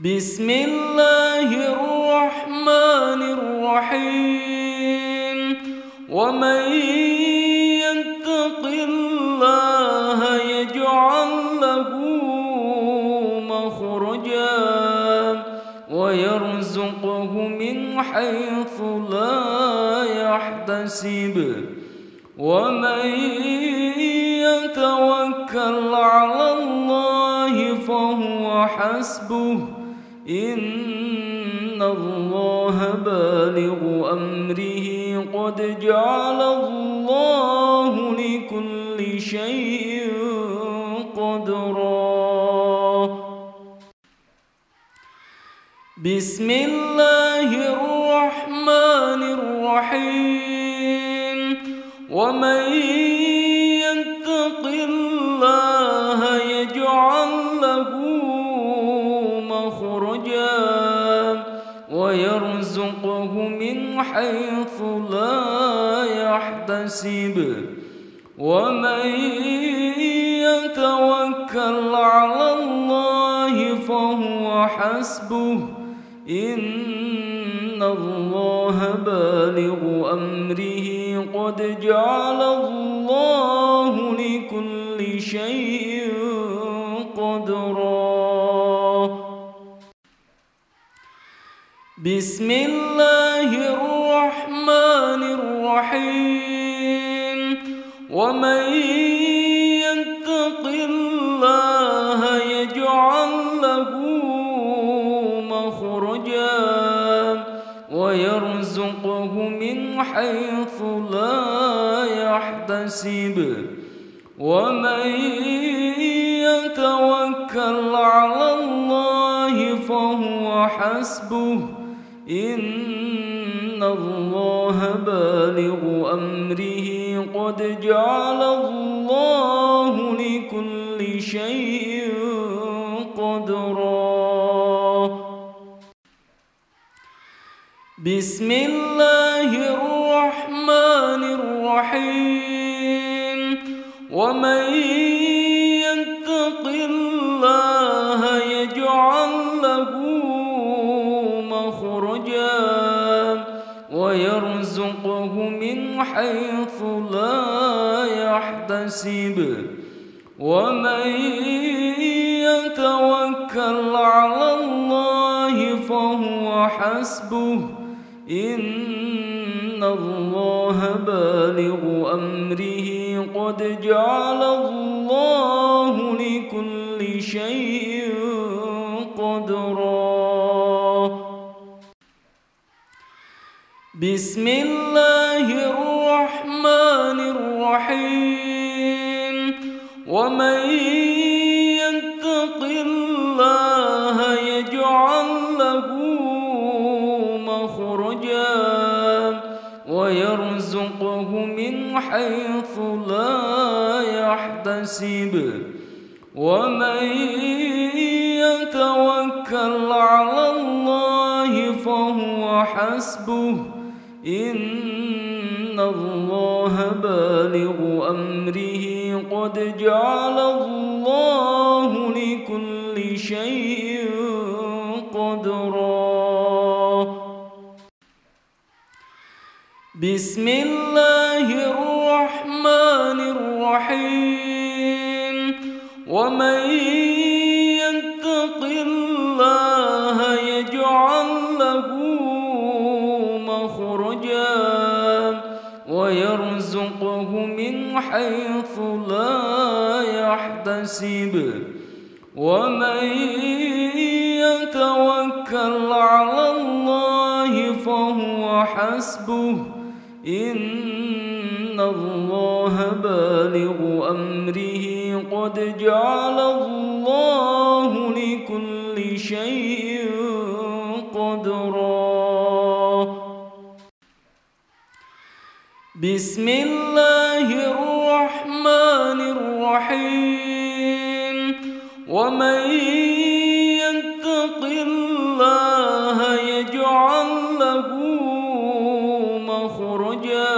بسم الله الرحمن الرحيم ومن يتق الله يجعل له مخرجا ويرزقه من حيث لا يحتسب ومن يتوكل على الله فهو حسبه إن الله بالغ أمره قد جعل الله لكل شيء قدرا. بسم الله الرحمن الرحيم ومن يتق الله يجعل له مخرجا ويرزقه من حيث لا يحتسب ومن يتوكل على الله فهو حسبه إن الله بالغ أمره قد جعل الله لكل شيء قدرا. بسم الله الرحمن الرحيم ومن يتق الله يجعل له مخرجا ويرزقه من حيث لا يحتسب ومن يتوكل على الله فهو حسبه إن الله بالغ أمره قد جعل الله لكل شيء قدرا. بسم الله الرحمن الرحيم ومن يتق الله يجعل له مخرجا ويرزقه من حيث لا يحتسب ومن يتوكل على الله فهو حسبه إن الله بالغ أمره قد جعل الله لكل شيء قدرا. بسم الله الرحمن الرحيم ومن يتق الله يجعل له مخرجا ويرزقه من حيث لا يحتسب ومن يتوكل على الله فهو حسبه إن الله بالغ أمره قد جعل الله لكل شيء قدرا. بسم الله الرحمن الرحيم ومن يتق الله يجعل له مخرجا ويرزقه من حيث لا يحتسب ومن يتوكل على الله فهو حسبه إن الله بالغ أمره قد جعل الله لكل شيء قدرا. بسم الله الرحمن الرحيم ومن يتق الله يجعل له مخرجا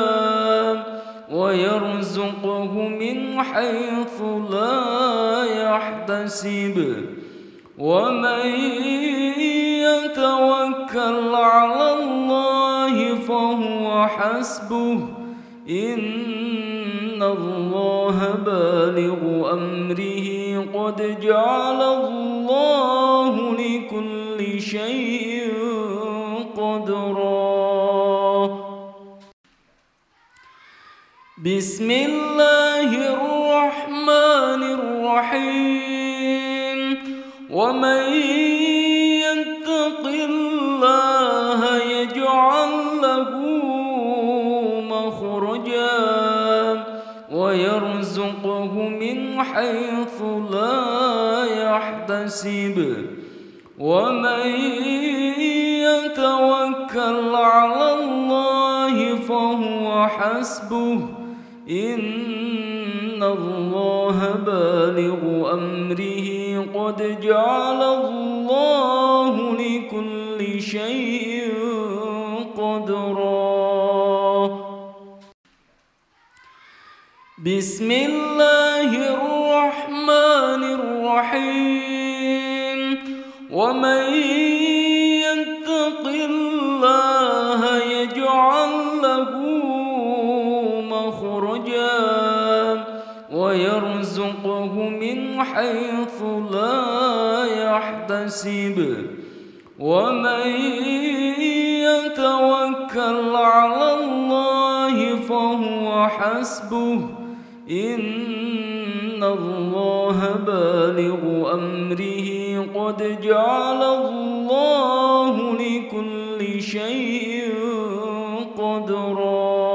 ويرزقه من حيث لا يحتسب ومن يتوكل على الله فهو حسبه إن الله بالغ أمره قد جعل الله لكل شيء قدرا. بسم الله الرحمن الرحيم. ومن يتق الله يجعل له مخرجا ويرزقه من حيث لا يحتسب ومن يتوكل على الله فهو حسبه إن الله بالغ أمره قد جعل الله لكل شيء قدرا. بسم الله الرحمن الرحيم. ومن يتق الله يجعل له مخرجا ويرزقه من حيث لا يحتسب ومن يتوكل على الله فهو حسبه إن الله بالغ أمره قد جعل الله لكل شيء قدرا.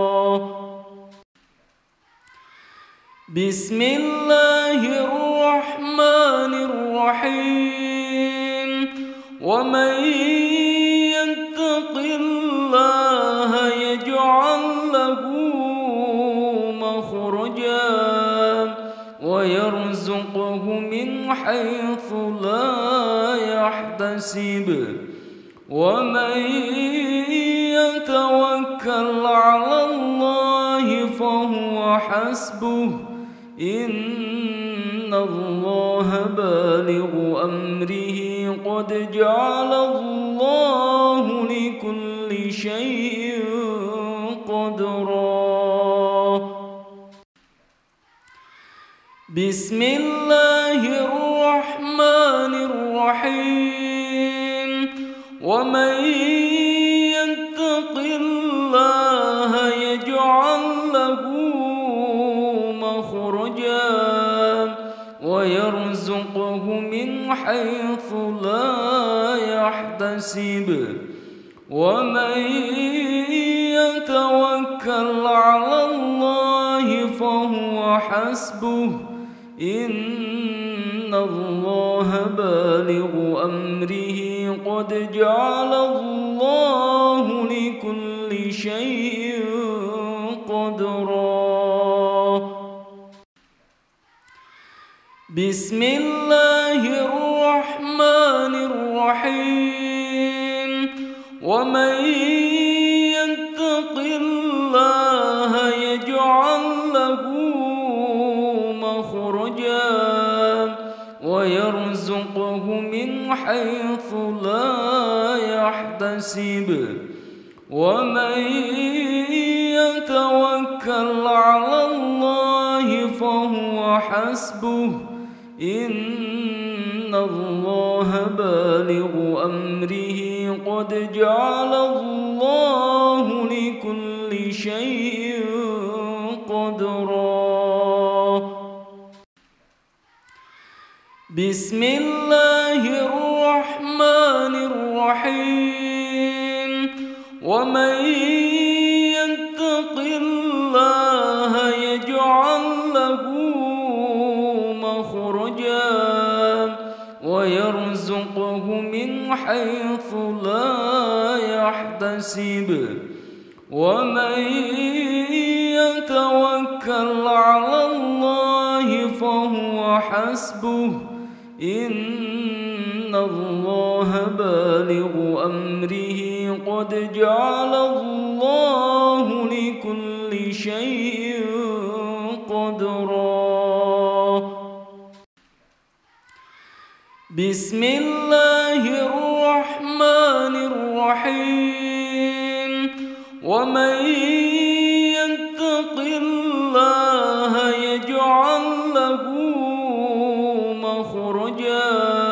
بسم الله الرحمن الرحيم. ومن يتق الله يجعل له مخرجا ويرزقه من حيث لا يحتسب ومن يتوكل على الله فهو حسبه إن الله بالغ أمره قد جعل الله لكل شيء قدرا. بسم الله الرحمن الرحيم. ومن يتق الله يجعل له مخرجا ويرزقه من حيث لا يحتسب ومن يتوكل على الله فهو حسبه إن الله بالغ أمره قد جعل الله لكل شيء قدرا. بسم الله الرحمن الرحيم. ومن يتق الله يجعل له مخرجا ويرزقه من حيث لا يحتسب ومن يتوكل على الله فهو حسبه إن الله بالغ أمره قد جعل الله لكل شيء قدرا. بسم الله الرحمن الرحيم. ومن يتق الله يجعل له مخرجا ويرزقه من حيث لا يحتسب ومن يتوكل على الله فهو حسبه إن الله بالغ أمره قد جعل الله لكل شيء قدرا. بسم الله الرحمن الرحيم ومن يتق الله يجعل له مخرجا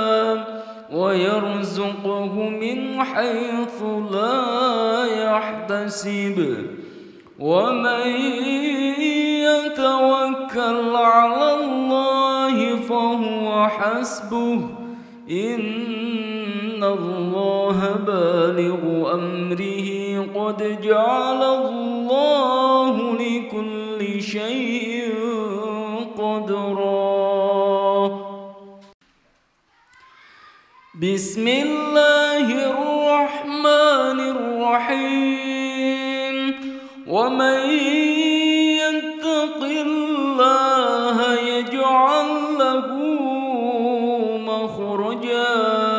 ويرزقه من حيث لا يحتسب ومن يتوكل على الله فهو حسبه إن الله بالغ أمره قد جعل الله لكل شيء قدرا بسم الله الرحمن الرحيم ومن يتق الله يجعل له مخرجا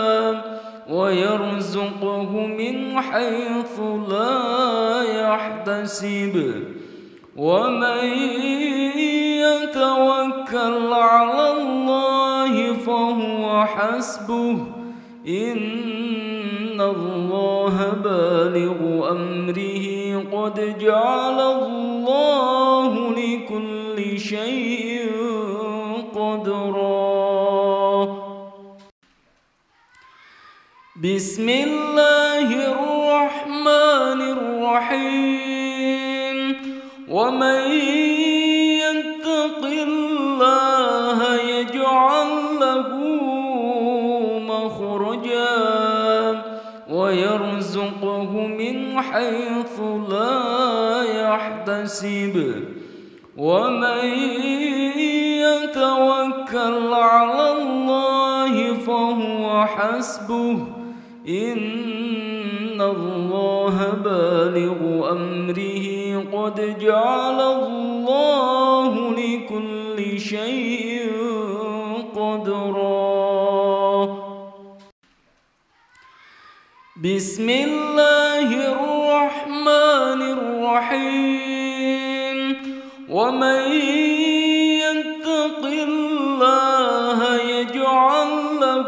ويرزقه من حيث لا يحتسب ومن يتوكل على الله فهو حسبه إن الله بالغ أمره قد جعل الله لكل شيء قدرا بسم الله الرحمن الرحيم ومن يتق الله يجعل له مخرجا ويرزقه من حيث لا يحتسب ومن يتوكل على الله فهو حسبه إن الله بالغ أمره قد جعل الله لكل شيء قدرا بسم الله الرحمن الرحيم ومن يتق الله يجعل له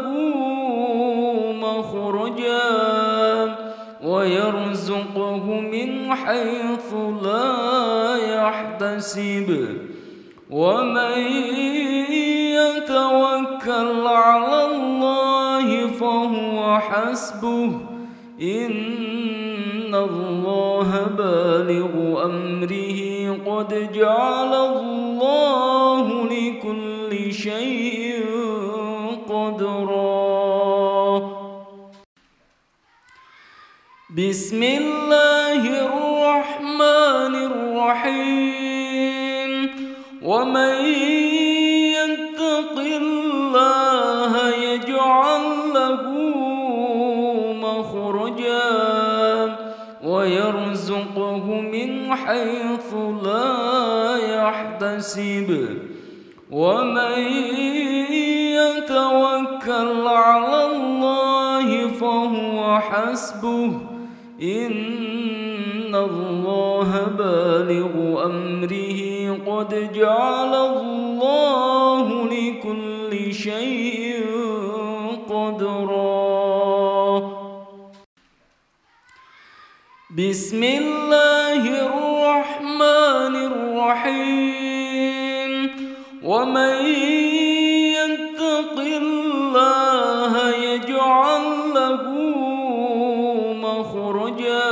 مخرجا ويرزقه من حيث لا يحتسب ومن يتوكل على الله فهو حسبه إن الله بالغ أمره قد جعل الله لكل شيء قدرا بسم الله الرحمن الرحيم ومن يتق الله يجعل له مخرجا ويرزقه من حيث لا يحتسب ومن يتوكل على الله فهو حسبه إن الله بالغ أمره قد جعل الله لكل شيء قدرا بسم الله الرحمن الرحيم ومن يتق الله يجعل له مخرجا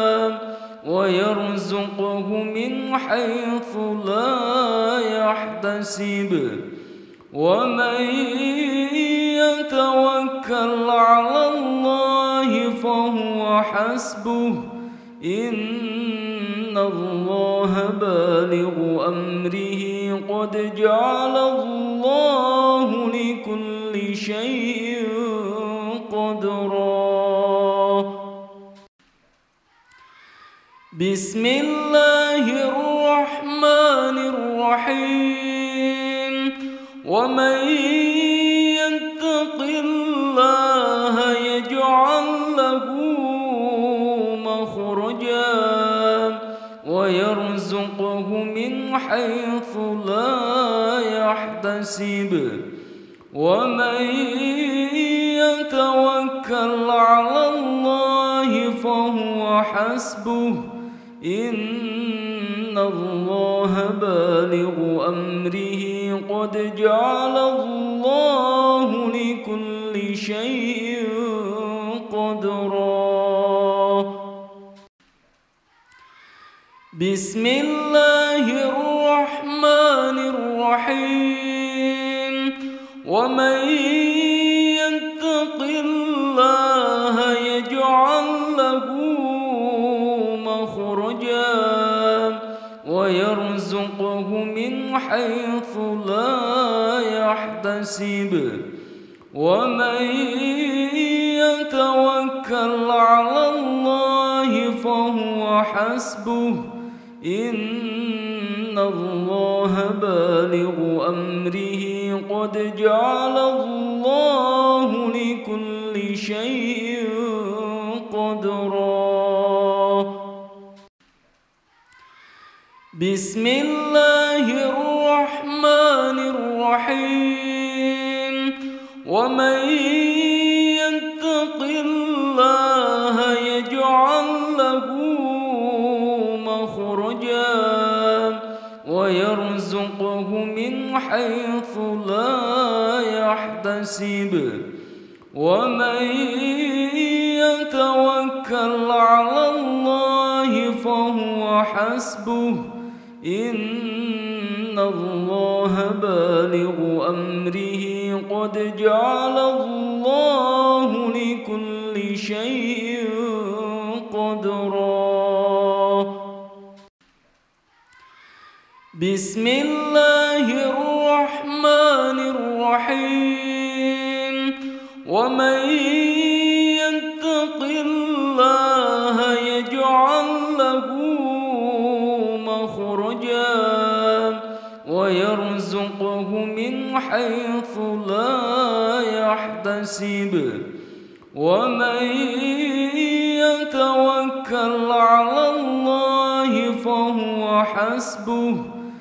ويرزقه من حيث لا يحتسب ومن يتوكل على الله فهو حسبه إن الله بالغ أمره قد جعل الله لكل شيء قدرا بسم الله الرحمن الرحيم ومن يتق الله يجعل له مخرجا ويرزقه من حيث لا يحتسب ومن يتوكل على الله فهو حسبه إن الله بالغ أمره قد جعل الله لكل شيء قدرا. بسم الله الرحمن الرحيم. ومن يتق الله يجعل له مخرجا ويرزقه من حيث لا يحتسب ومن يتوكل على الله فهو حسبه إن الله بالغ أمره قد جعل الله لكل شيء قدرا. بسم الله الرحمن الرحيم. ومن يتق الله يجعل له مخرجا ويرزقه من حيث لا يحتسب ومن يتوكل على الله فهو حسبه إن الله بالغ أمره قد جعل الله لكل شيء قدرا. بسم الله الرحمن الرحيم. ومن يتق الله يجعل له مخرجا ويرزقه من حيث لا يحتسب ومن يتوكل على الله فهو حسبه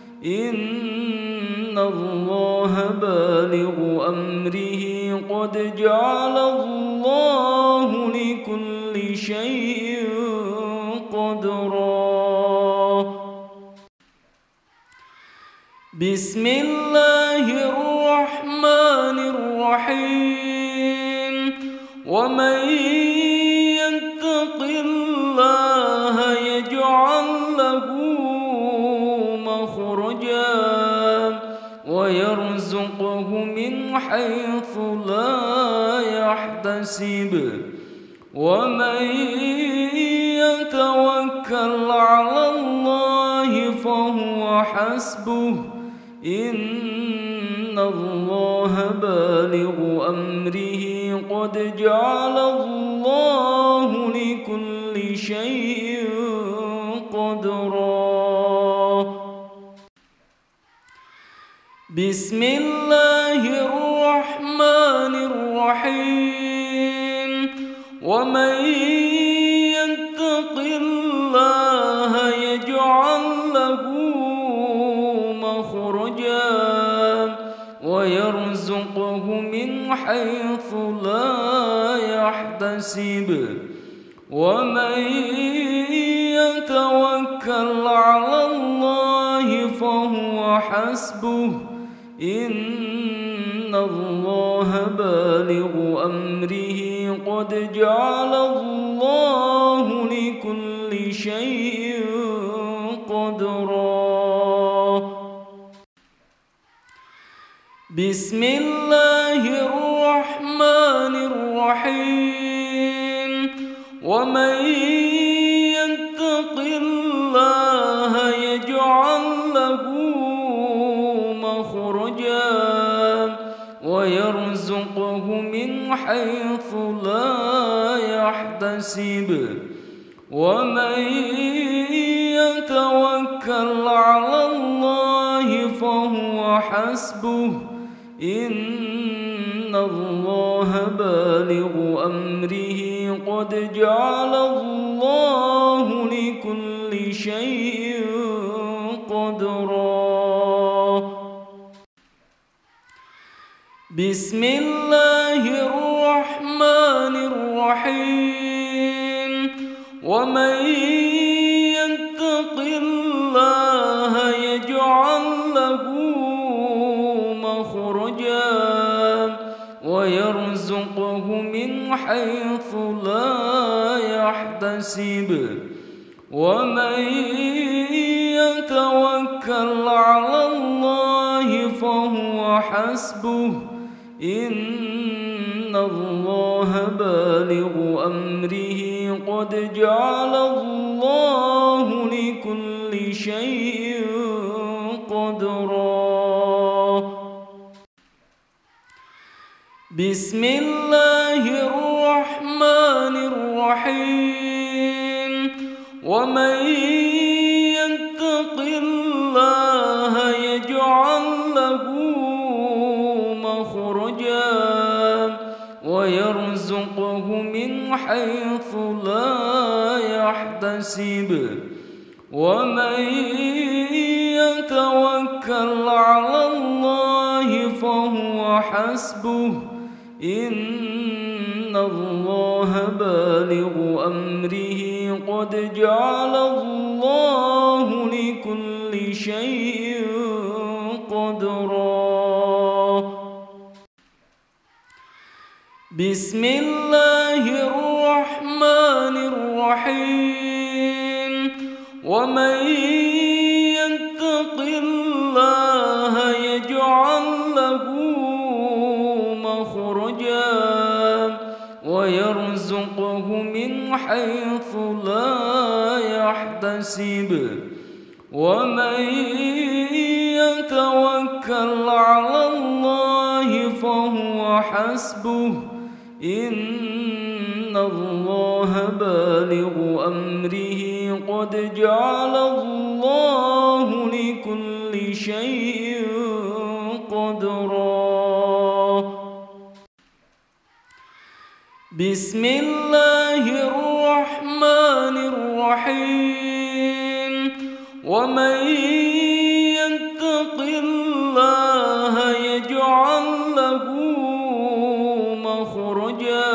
إن الله بالغ أمره قد جعل الله لكل شيء قدرا. بسم الله الرحمن الرحيم. ومن يتق الله يجعل له مخرجا ويرزقه من حيث لا يحتسب ومن يتوكل على الله فهو حسبه إن الله بالغ أمره قد جعل الله لكل شيء قدرا. بسم الله الرحمن الرحيم. ومن يتق الله يجعل له مخرجا ويرزقه من حيث لا يحتسب ومن يتوكل على الله فهو حسبه إن الله بالغ أمره قد جعل الله لكل شيء قدرا. بسم الله الرحمن الرحيم. ومن يتق الله يجعل له مخرجا ويرزقه من حيث لا يحتسب ومن يتوكل على الله فهو حسبه إن الله بالغ أمره قد جعل الله لكل شيء قدرا. بسم الله الرحمن الرحيم ومن يتق الله يجعل له مخرجا ويرزقه من حيث لا يحتسب ومن يتوكل على الله فهو حسبه إن الله بالغ أمره قد جعل الله لكل شيء قدرا بسم الله الرحمن الرحيم ومن يتق الله يجعل له مخرجا ويرزقه من حيث لا يحتسب ومن يتوكل على الله فهو حسبه إن الله بالغ أمره قد جعل الله لكل شيء قدرا بسم الله الرحمن الرحيم ومن يتق الله يجعل له مخرجا ويرزقه من حيث لا يحتسب ومن يتوكل على الله فهو حسبه إن الله بالغ أمره قد جعل الله لكل شيء قدرا بسم الله الرحمن الرحيم ومن يتق الله يجعل له مخرجا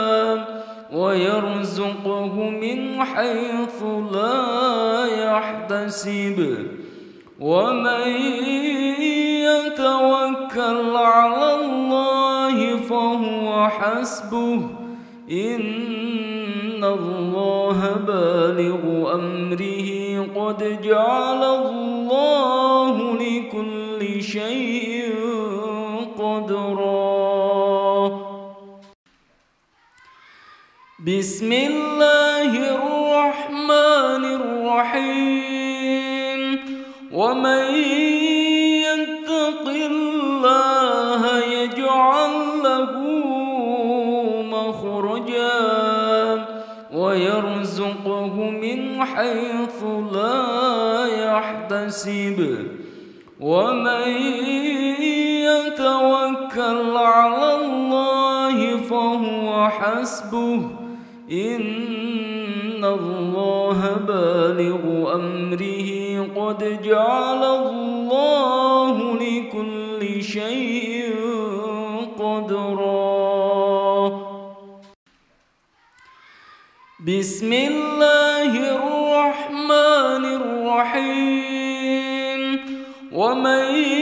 ويرزقه من حيث لا يحتسب ومن يتوكل على الله فهو حسبه إن الله بالغ أمره قد جعل الله لكل شيء قدرا بسم الله الرحمن الرحيم ومن يتق الله يجعل له مخرجا ويرزقه من حيث لا يحتسب ومن يتوكل على الله فهو حسبه إن الله بالغ أمره قد جعل الله لكل شيء قدرا بسم الله الرحمن الرحيم ومن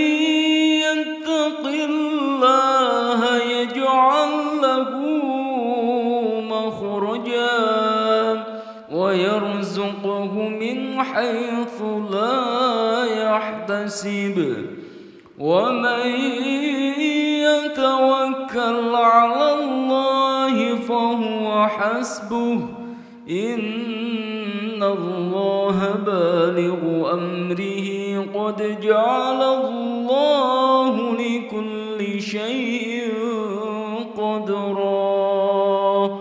يتق الله يجعل له مخرجا ويرزقه من حيث لا يحتسب ومن يتوكل على الله فهو حسبه إن الله بالغ أمره قد جعل الله لكل شيء قدرا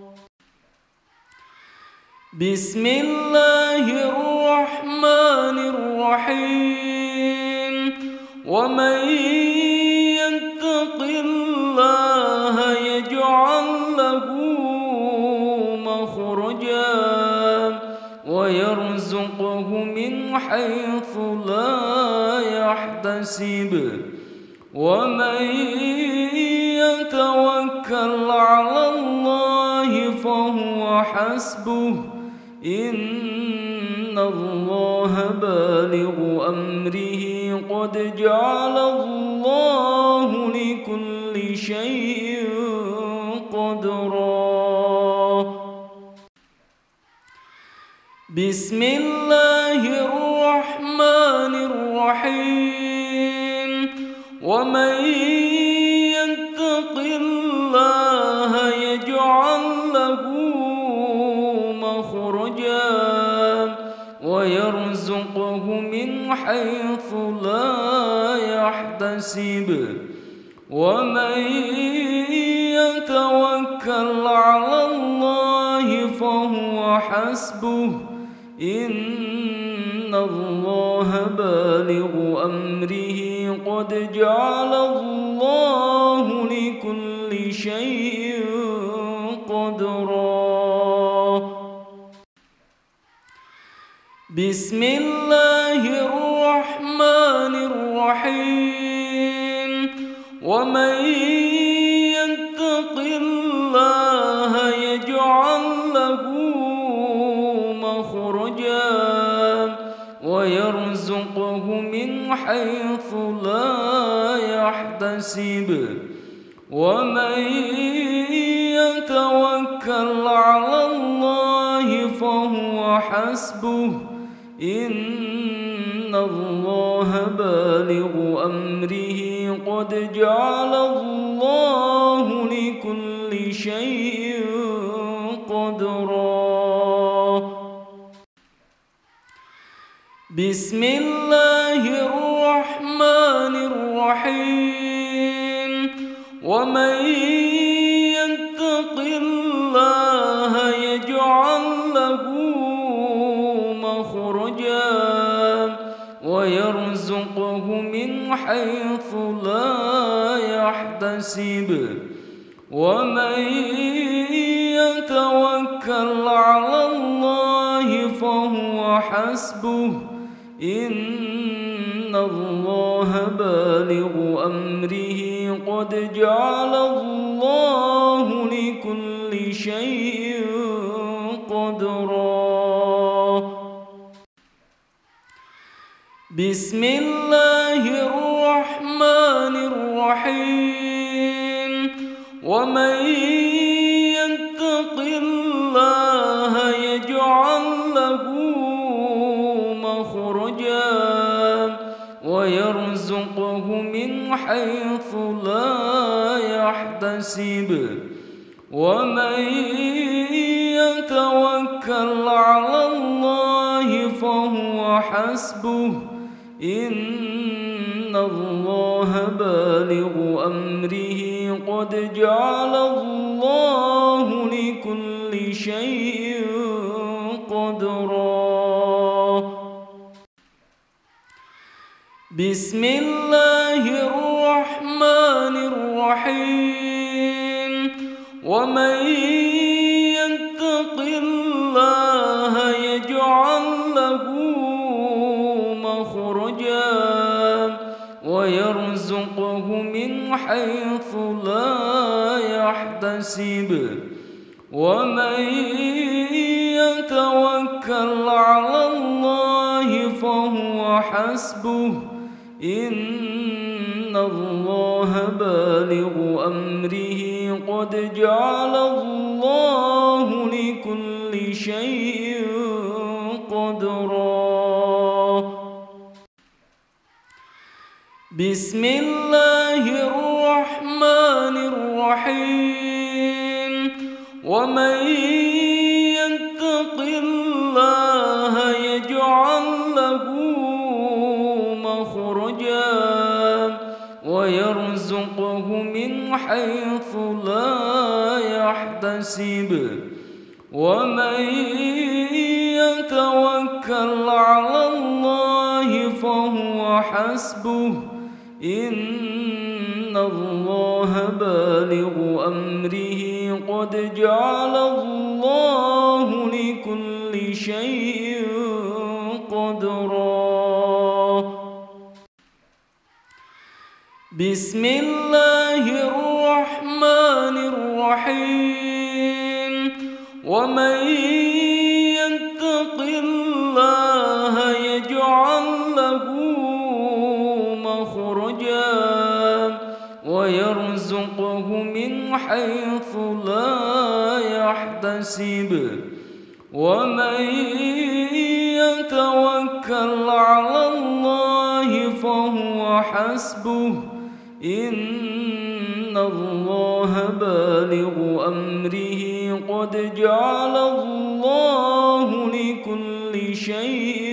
بسم الله الرحمن الرحيم ومن يتق الله يجعل له مخرجا ويرزقه من حيث لا يحتسب ومن يتوكل على الله فهو حسبه إن الله بالغ أمره قد جعل الله لكل شيء قدرا. بسم الله الرحمن الرحيم. ومن يتق الله يجعل له مخرجا ويرزقه من حيث لا يحتسب ومن يتوكل على الله فهو حسبه إن الله بالغ أمره قد جعل الله لكل شيء قدرا. بسم الله الرحمن الرحيم. ومن يتق الله يجعل له مخرجا ويرزقه من حيث لا يحتسب ومن يتوكل على الله فهو حسبه إن الله بالغ أمره قد جعل الله لكل شيء قدرا. بسم الله الرحمن الرحيم. ومن يتق الله يجعل له مخرجا ويرزقه من حيث لا يحتسب ومن يتوكل على الله فهو حسبه إن الله بالغ أمره قد جعل الله لكل شيء قدرا. بسم الله الرحمن الرحيم. ومن يتق الله يجعل له مخرجا ويرزقه من حيث لا يحتسب ومن يتوكل على الله فهو حسبه إن الله بالغ أمره قد جعل الله لكل شيء قدرا. بسم الله الرحمن الرحيم. ومن يتق الله يجعل له مخرجا ويرزقه من حيث لا يحتسب ومن يتوكل على الله فهو حسبه إن الله بالغ أمره قد جعل الله لكل شيء قدرا. بسم الله الرحمن الرحيم. ومن يتق الله يجعل له مخرجا ويرزقه من حيث لا يحتسب ومن يتوكل على الله فهو حسبه إن الله بالغ أمره قد جعل الله لكل شيء قدرا. بسم الله الرحمن الرحيم ومن يتق الله يجعل له مخرجا ويرزقه من حيث لا يحتسب ومن يتوكل على الله فهو حسبه إن الله بالغ أمره قد جعل الله لكل شيء